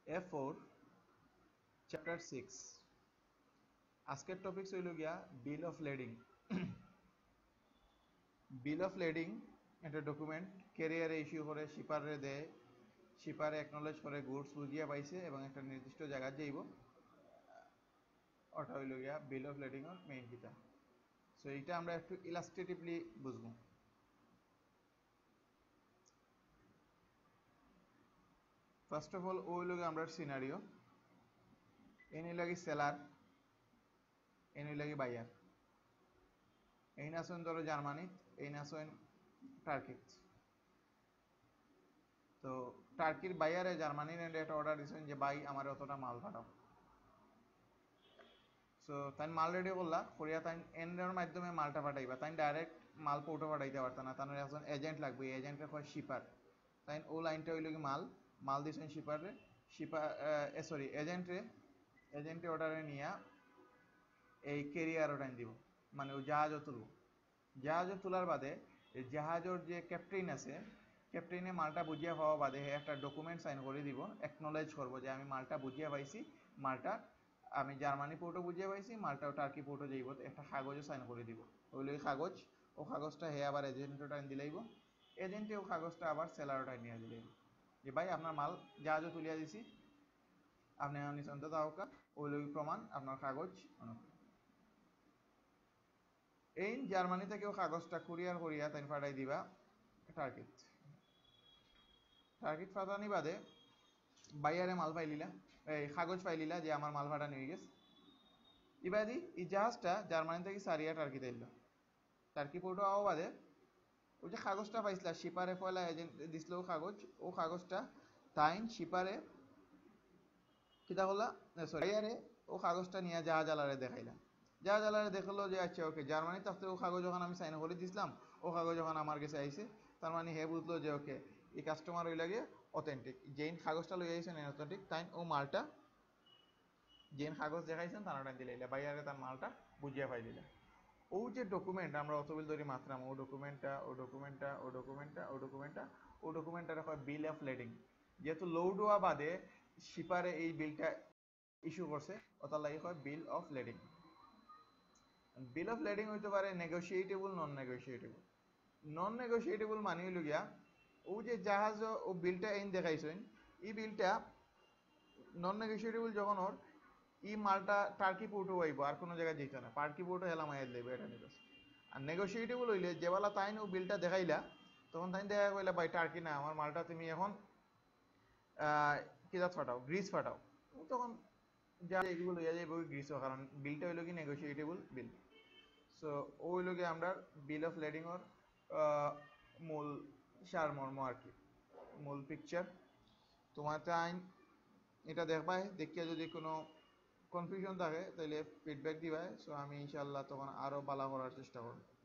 A4 chapter 6 আজকের topic হইল গিয়া বিল অফ লেডিং। বিল অফ লেডিং একটা ডকুমেন্ট ক্যারিয়ারে ইস্যু করে শিপারে দেয়, শিপারে অ্যাকনোলেজ করে গুডস বুঝিয়া পাইছে এবং একটা নির্দিষ্ট জায়গা যাইব, ওটা হইল গিয়া বিল অফ লেডিং এর মেইন কিতা। সো এইটা আমরা একটু ইলাস্ট্রেটিভলি বুঝবো। ফার্স্ট অফ অল ও হইল গিয়া আমরা সিনারিও, এনে লাগি সেলার, এনে লাগি বায়ার। এই নাসন ধরো জার্মানিত, এই নাসন টার্কিত। তো টার্কির বাইয়ারে জার্মানির একটা অর্ডার দিয়েছেন যে ভাই আমার অতটা মাল পাঠাও। সো তাই মাল রেডি করলা করিয়া তাই এন্ডের মাধ্যমে মালটা পাঠাইবা, তাই ডাইরেক্ট মাল পোর্টও পাঠাইতে পারত না, তার একজন এজেন্ট লাগবে, এই এজেন্টের হয় শিপার। তাই ও লাইনটা হইল কি মাল মাল দিয়েছেন শিপারে, শিপার সরি এজেন্টে অর্ডারে নিয়া এই কেরিয়ার ওটাই দিব, মানে ও জাহাজও তুলব। জাহাজও তোলার বাদে জাহাজের যে ক্যাপ্টেন আছে, ক্যাপ্টেনে মালটা বুঝিয়া পাওয়া বাদে একটা ডকুমেন্ট সাইন করে দিব, অ্যাকনোলেজ করবো যে আমি মালটা বুঝিয়া পাইছি, মালটা আমি জার্মানি পোর্টও বুঝিয়া পাইছি, মালটাও টার্কি পোর্টও যাইব, একটা কাগজও সাইন করে দিব। ওইলে কাগজ, ও কাগজটা হে আবার এজেন্টও টাইম দিলাইব, এজেন্টে ও কাগজটা আবার সেলারও টাইম নিয়ে দিলাইব যে ভাই আপনার মাল জাহাজও তুলিয়া দিছি, আপনি নিচন্ত তাহকা ওই লই প্রমাণ আপনার কাগজ। এই জার্মানি থেকেও কাগজটা কুরিয়ার করিয়া তাই পাঠাই দিবা টার্কিত। টার্কিত পাঠানি বাদে বাইয়ারে মাল পাইলিলা, এই কাগজ পাইলিলা যে আমার মাল পাঠানি হয়ে গেছে। ইবাদি এই জাহাজটা জার্মানি থেকে সারিয়া টার্কিতে এলো, টার্কি পোর্টও আওয়া বাদে ওই যে কাগজটা পাইছিলা শিপারে পয়লা এজেন্ট দিছিল কাগজ, ও কাগজটা তাইন শিপারে কিতা করলা, সরি বাইয়ারে ও কাগজটা নিয়ে জাহাজ আলারে দেখাইলা। জাহাজ আলারে দেখলো যে আচ্ছা ওকে জার্মানি থাকতে ও কাগজ যখন আমি সাইন করে দিছিলাম, ও কাগজ যখন আমার কাছে আইছে, তার মানে হে বুঝলো যে ওকে এই কাস্টমার ওই লাগে অথেন্টিক, যেইন কাগজটা লই আইছেন অথেন্টিক, তাই ও মালটা যেন কাগজ দেখাইছেন তার টাইম দিলে বাইরে তার মালটা বুঝিয়া পাই দিলে। ও যে ডকুমেন্ট আমরা অতবিল ধরে মাত্রাম, ও ডকুমেন্টটা ও ডকুমেন্টটা ও ডকুমেন্টটা ও ডকুমেন্টটা ও ডকুমেন্টটা হয় বিল অফ লেডিং। যেহেতু লোড হওয়া বাদে শিপারে এই বিলটা ইস্যু করছে, ওটার লাগে হয় বিল অফ লেডিং। বিল অফ লেডিং হইতে পারে নেগোসিয়েটেবল, নন নেগোসিয়েটেবল। নন নেগোসিয়েটেবল মানে হইল গিয়া ও যে জাহাজ ও বিলটা এন দেখাইছেন, এই বিলটা নন নেগোসিয়েটেবল যখন ওর ই মালটা টার্কি পোর্টও আইব, আর কোনো জায়গায় যেত না, টার্কি পোর্টও হেলাম আইয়া দেবে এটা নিবে। আর নেগোসিয়েটেবল হইলে যেবেলা তাই ও বিলটা দেখাইলা, তখন তাই দেখা কইলা ভাই টার্কি না, আমার মালটা তুমি এখন কিজাত ফাটাও, গ্রিস ফাটাও। তখন যা এগুলো লইয়া যাইব গ্রিসও, কারণ বিলটা হইল কি নেগোসিয়েটেবল বিল। সো ও হইল কি আমরা বিল অফ লেডিংর মূল সারমর্ম আর কি, মূল পিকচার। তোমার আইন এটা দেখবাই, দেখিয়া যদি কোনো কনফিউশন থাকে তাহলে ফিডব্যাক দিবাই। সো আমি ইনশাল্লাহ তখন আরও ভালো করার চেষ্টা করব।